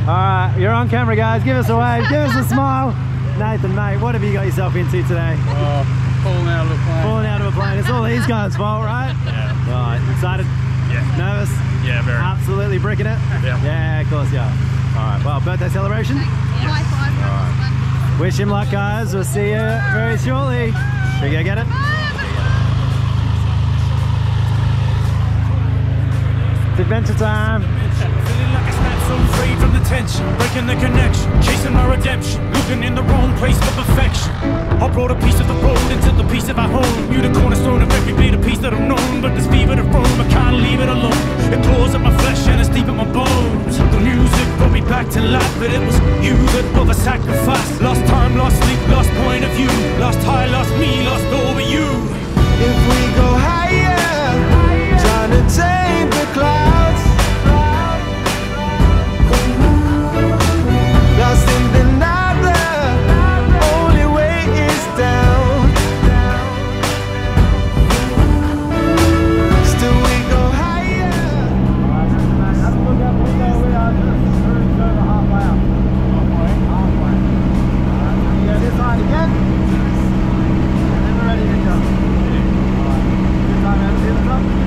Alright, you're on camera, guys. Give us a wave, give us a smile. Nathan, mate, what have you got yourself into today? Falling out of a plane. Falling out of a plane. It's all these guys' fault, right? Yeah. Right, excited? Yeah. Nervous? Yeah, very. Absolutely bricking it? Yeah. Yeah, of course you are. Alright, well, birthday celebration? High five. Alright. Wish him luck, guys. We'll see you very shortly. Should we go get it? It's adventure time. Feeling like a snap so free from the tension, breaking the connection, chasing my redemption, looking in the wrong place for perfection. I brought a piece of the road into the piece of our home. You the cornerstone of every bit of piece that I've known, but this fever to roam, I can't leave it alone. It claws at my flesh and it's deep in my bones. The music brought me back to life, but it was you that brought the sacrifice. Lost time, lost sleep, lost point of view, lost high, lost me, lost over you. If we go higher, trying to tame the clouds, lost in the night, the only way is down. Still we go higher. Have a look out the window. We are just cruising over halfway up. Halfway. Alright, go this side again. And then we're ready to jump. Alright. Good time out of here, let's up.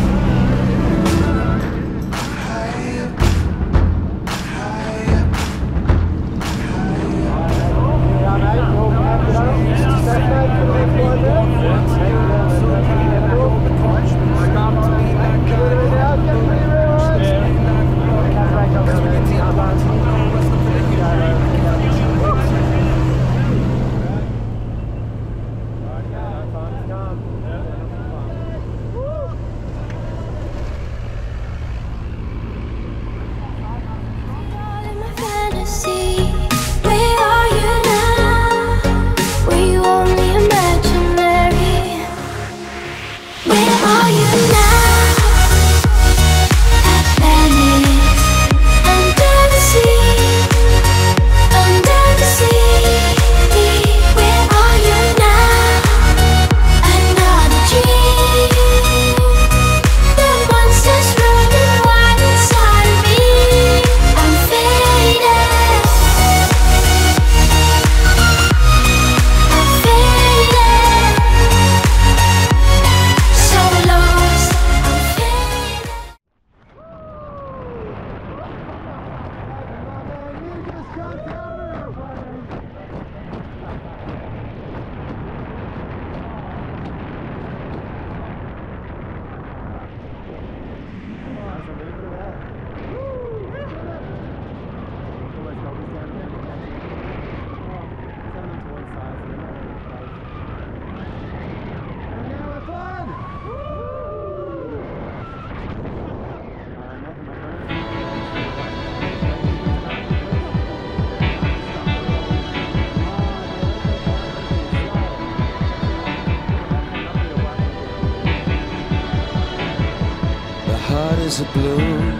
Is a bloom,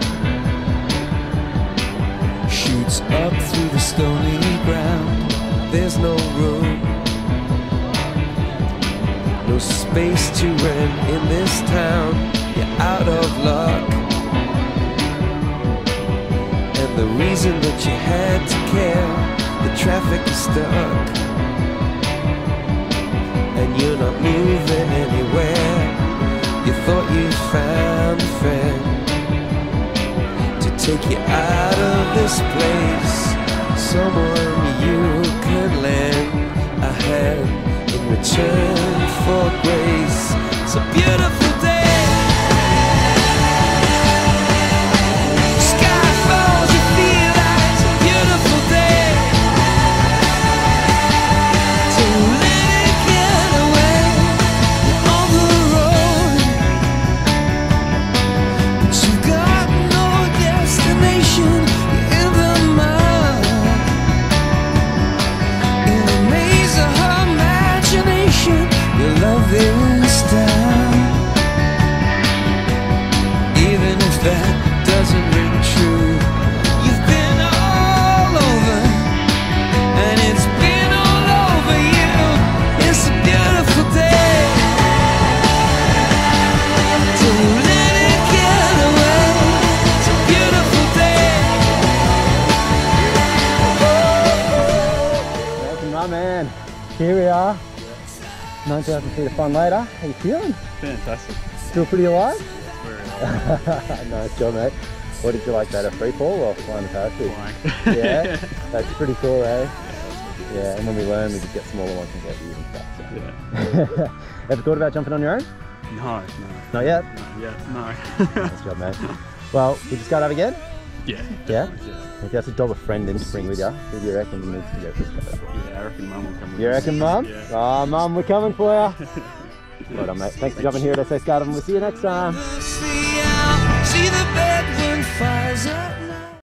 shoots up through the stony ground. There's no room, no space to rent in this town. You're out of luck, and the reason that you had to care, the traffic is stuck, and you're not moving anywhere. You thought you found a friend take you out of this place, someone you could lend a hand in return for grace. It's a beautiful day. Sky falls, you feel like it's a beautiful day. So let it get away on the road, but you got destination in the mud, in the maze of her imagination. Your love this town, even if that doesn't ring true. You've been all over, and it's been all over you. It's a beautiful day. Let it get away. It's a beautiful day. Here we are. 9,000 feet of fun later. How you feeling? Fantastic. Still pretty alive? Very Nice job, mate. What did you like better, free fall or flying the parachute? flying. Yeah, that's pretty cool, eh? Yeah, and when we learn, we just get smaller ones and get views and stuff. So. Yeah. Ever thought about jumping on your own? No. Not yet? No. Nice job, mate. Well, we just got up again? Yeah. Yeah? If you have to dob a friend in to bring with you, who do you reckon needs to go for this? Yeah, I reckon Mum will come with You us. reckon, Mum? Yeah. Oh, Mum, we're coming for you. Well done, mate. Thanks for jumping here at SA Stardom. We'll see you next time.